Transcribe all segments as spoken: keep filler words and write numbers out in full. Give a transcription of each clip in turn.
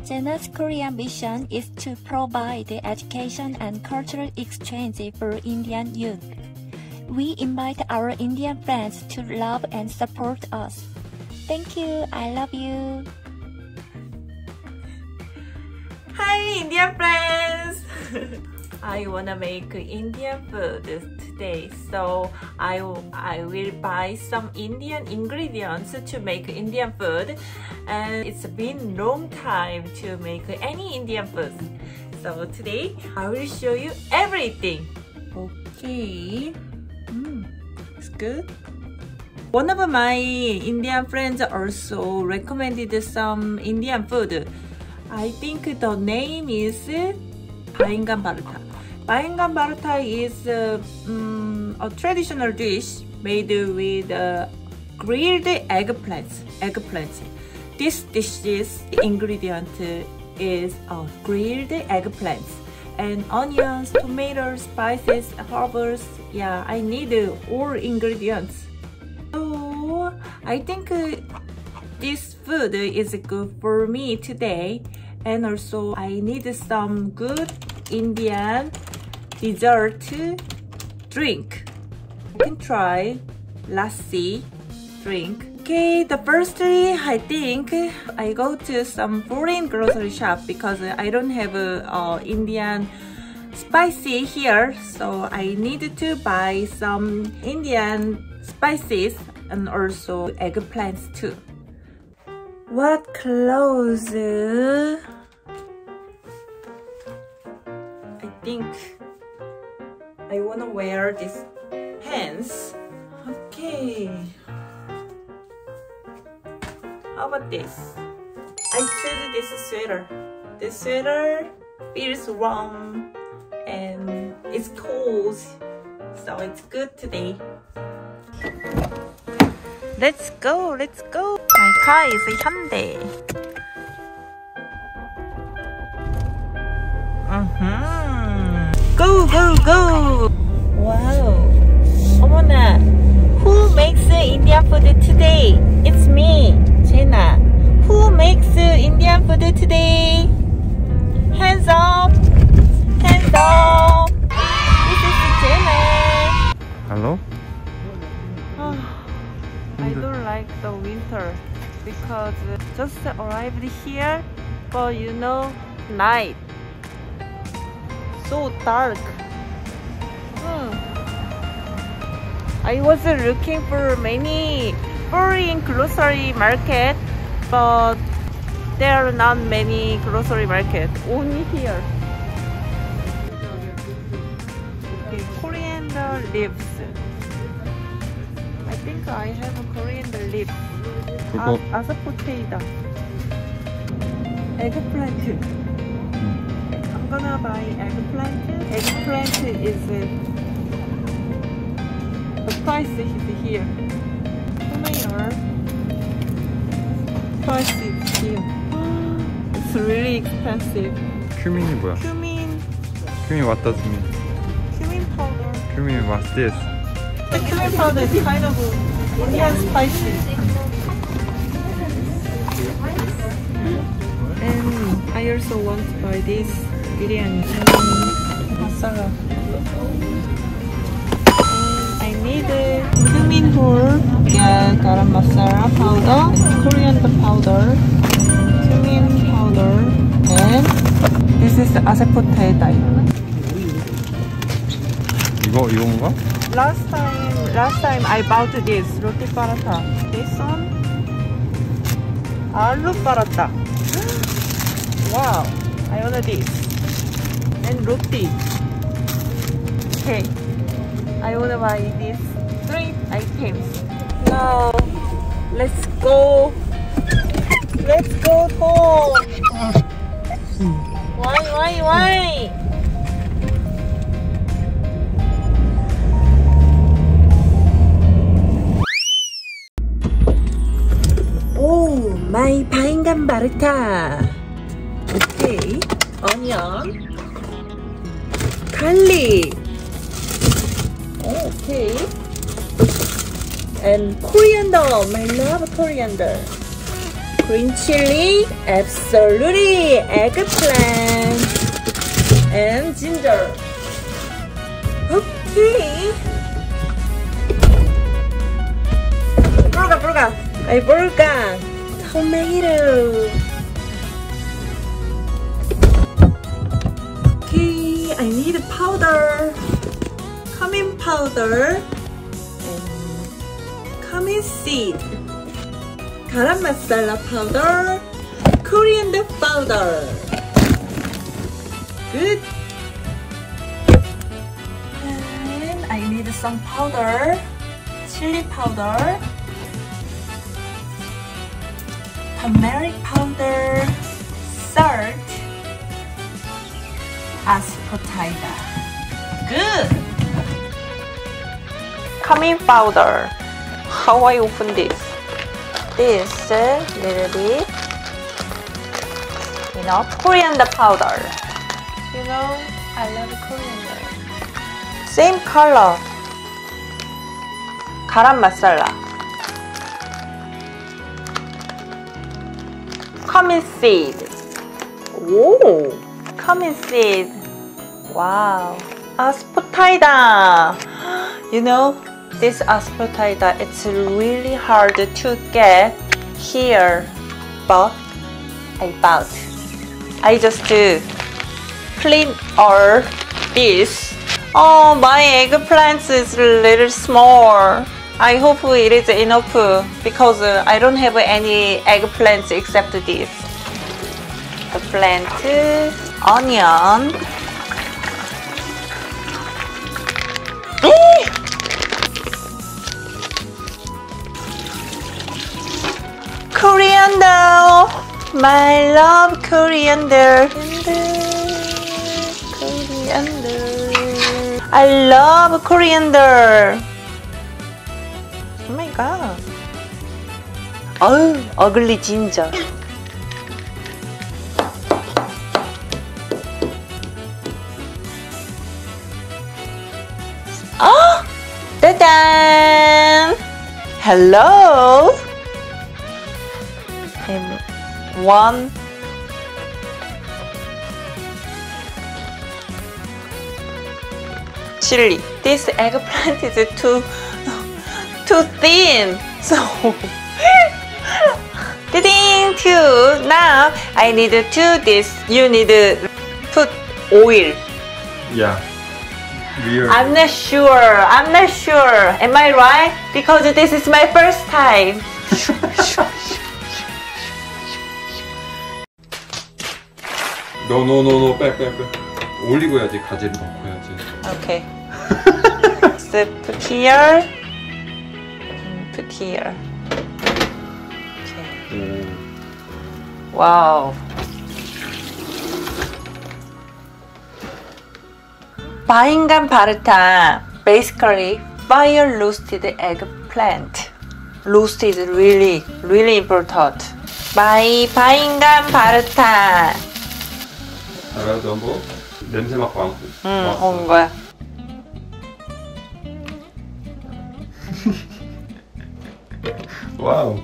Jena's Korean mission is to provide education and cultural exchange for Indian youth. We invite our Indian friends to love and support us. Thank you. I love you. Hi, Indian friends! I wanna make Indian food today, so I, I will buy some Indian ingredients to make Indian food, and it's been long time to make any Indian food. So today I will show you everything. Okay, mm, it's good. One of my Indian friends also recommended some Indian food. I think the name is Baingan Bharata. Baingan Bharata is uh, um, a traditional dish made with uh, grilled eggplants. Eggplants. This dish's ingredient is uh, grilled eggplants and onions, tomatoes, spices, herbs. Yeah, I need uh, all ingredients. So I think uh, this food is good for me today, and also I need some good Indian dessert drink. You can try lassi drink. Okay, the firstly, I think I go to some foreign grocery shop because I don't have a uh, Indian spicy here, so I need to buy some Indian spices and also eggplants too. What clothes? I think I wanna wear these pants. Okay. How about this? I choose this sweater. This sweater feels warm and it's cold, so it's good today. Let's go, let's go. My car is a Hyundai. Uh-huh. Go, go, go. Wow. 어머나. Who makes Indian food today? It's me, Jena. Who makes Indian food today? Hands up. Hands up. This is Jena. Hello? I don't like the winter because just arrived here, but you know, night, so dark. Hmm. I was looking for many foreign grocery market, but there are not many grocery market, only here. Okay, coriander leaves. I think I have a coriander leaf. 그거 아, 아사포테이다. Eggplant. I'm gonna buy eggplant. Eggplant is uh, the price is here. Tomato. Price is here. It's really expensive. cumin이 뭐야? Cumin. cumin what does it mean? Cumin powder. cumin what's this? The cumin powder is kind of Indian spicy. And I also want to buy this biryani masala. And I need a cumin whole, yeah, garam masala powder, coriander powder, cumin powder, and this is asafoetida. 이거 이건가? Last time, last time I bought this roti paratha. This one, aloo paratha. Wow, I ordered this and roti. Okay, I wanna buy these three items. Now, let's go. Let's go home. Why, why, why? Oh, my Baingan Bharata. Okay, onion, garlic. Okay, and coriander. I love coriander. green chili, absolutely, eggplant, and ginger. Okay. Burger, burger, a burger, tomato. Okay, I need powder, cumin powder, and cumin seed. Garam masala powder, coriander powder. Good. And I need some powder, chili powder, turmeric powder, salt, asafetida. Good. Cumin powder. How I open this? This uh, little bit, you know, coriander powder. You know, I love coriander. Same color. Garam masala. Cumin seed. Oh, cumin seed. Wow. Asafetida. You know, this asafetida, it's really hard to get here, but I bought. I just uh, clean all this. Oh, my eggplant is a little small. I hope it is enough because uh, I don't have any eggplants except this. Eggplant, onion. Coriander, my love coriander. Coriander, I love coriander. Oh my god. Oh, ugly ginger. Oh, ta-da! Hello. And one chili. This eggplant is too too thin, so ding two. Now I need to this. You need to put oil. Yeah. Weird. I'm not sure. I'm not sure. Am I right? Because this is my first time. No, no, no, no, 빼, 빼, 빼. 올리고 해야지, 가지를 넣고 해야지. Okay. So put here. Put here. Okay. 오. Wow. 바인간 바르타. Basically, fire roasted eggplant. Roast is really, really important. My 바인간 바르타. 알아도 뭐 냄새 맡고 안고. 응, 온 거야. 와우.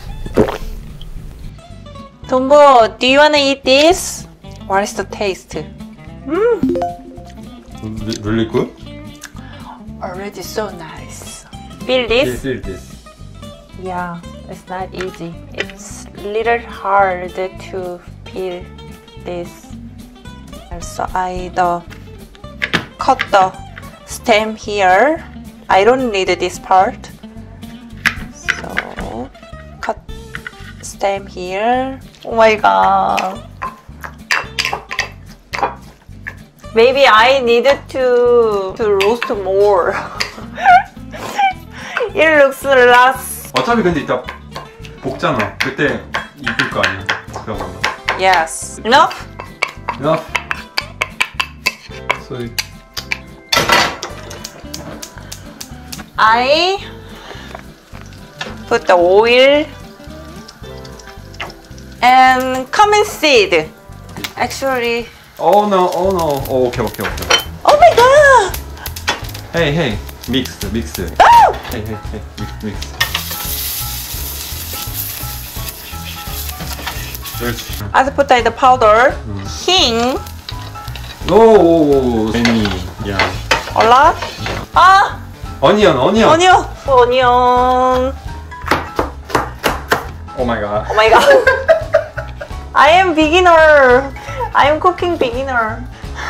Tombo, do you wanna eat this? What is the taste? Mm. Really good? Already so nice. Feel this? Feel this. Yeah, it's not easy. It's little hard to peel this. So I the cut the stem here. I don't need this part. So cut stem here. Oh my god. Maybe I needed to to roast more. It looks less. 어차피 근데 이따 볶잖아. 그때 익을 거 아니야. 그러면. Yes. Enough? Enough. So I put the oil and cumin seed. Actually. Oh no, oh no. Oh, okay, okay, okay. Oh my god! Hey, hey, mix, mix. Oh! Hey, hey, hey, mix, mix. 그렇지. aspartate powder, king, 오, any, yeah. a lot. 아, Onion, onion. onion, onion. Oh my god. Oh my god. I am beginner. I am cooking beginner.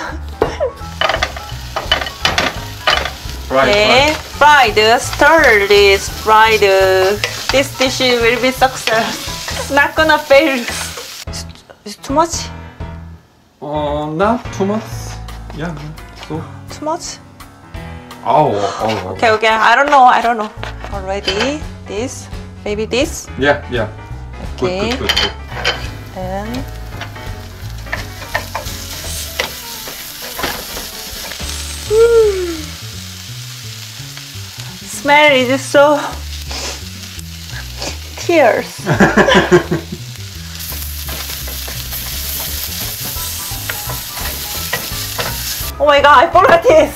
Right, Okay, right. fried, stir this, fried. This dish will be success. It's not gonna fail. It's, it's too much? Uh, not too much. Yeah, so. Too much? Oh, oh, Okay, okay. I don't know. I don't know. Already, this, maybe this. Yeah, yeah. Okay, Good, good, good, good. and smell is so tears. Oh my god, I forgot this.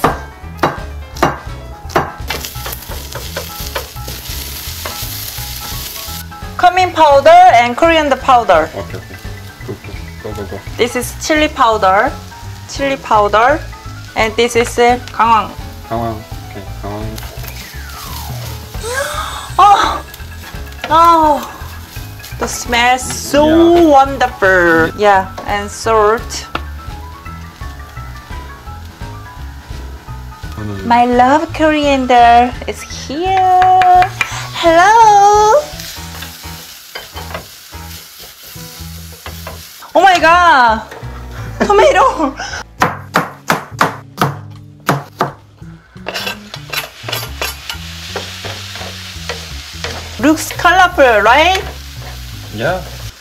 Cumin powder and coriander powder. Okay, okay. Go, go, go, go, go. This is chili powder, chili powder, and this is uh, 강황. 강황. Okay, 강황. Oh, oh, the smell so Yeah. wonderful. Yeah, and salt. 저는 My love coriander is here. Hello. Oh my god, tomato. Looks colorful, right? yeah.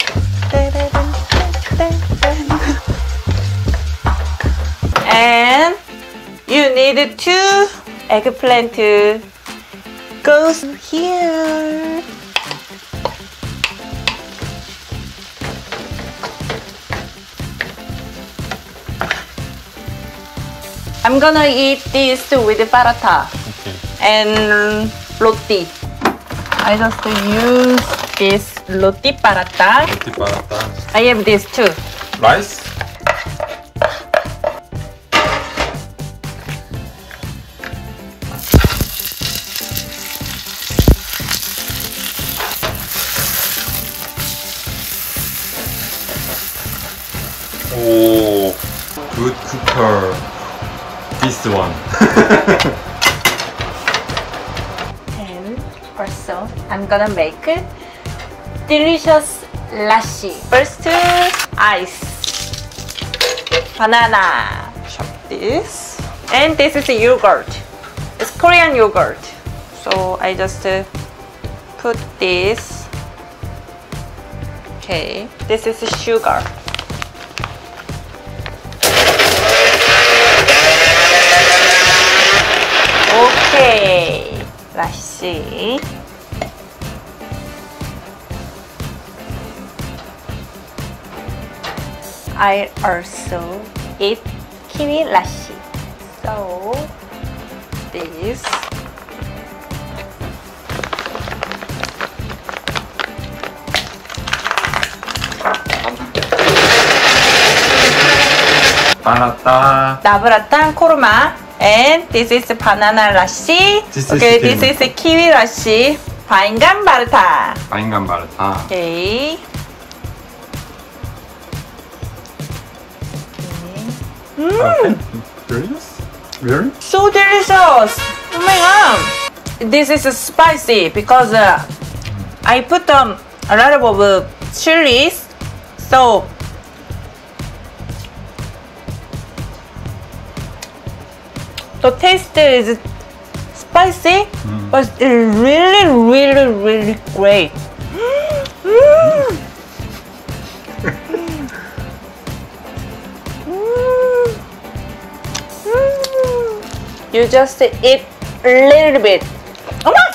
And you need two eggplant goes here. I'm gonna eat this with paratha Okay. and roti. I just use this roti paratha. Roti paratha. I have this too. Rice. Oh, good cooker. This one. And also, I'm gonna make delicious lassi. First, ice, banana. Chop this, and this is yogurt. It's Korean yogurt. So I just uh, put this. Okay, this is sugar. Okay, lassi. I also eat kiwi lassi. So this. Paratha. 나브라탕 코르마. And this is banana lassi. This is okay, kiwi. this is kiwi lassi. 바인간 바르타. 바인간 paratha. Okay. Okay. Delicious? Really? So delicious! Oh my god! This is spicy because uh, I put um, a lot of uh, chilies. So the taste is spicy, Mm. but it's really, really, really great. Mm. Mm. Mm. You just eat a little bit. Oh my!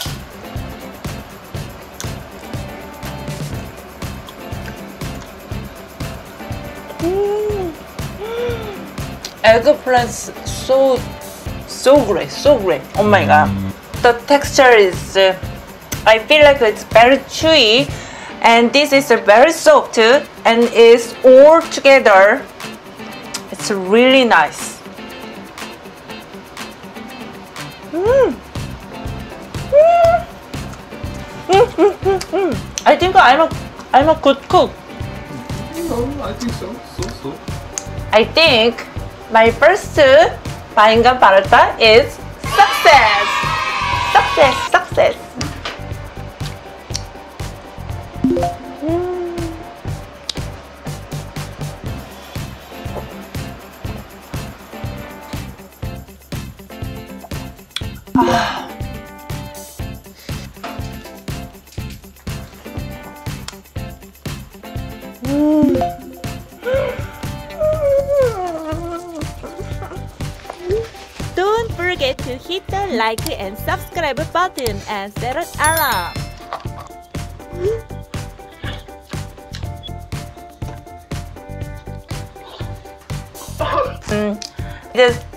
Mm. Eggplants so so great, so great. Oh my god. The texture is, uh, I feel like it's very chewy, and this is very soft and is all together. It's really nice. Mm. Mm. Mm, mm, mm, mm. I think I'm a I'm a good cook. No, I think so. So so. I think my first Baingan Paratha is success. Success, success. Mm. Ah. Mm. Don't forget to hit the like and subscribe button and set an alarm. Mm. Just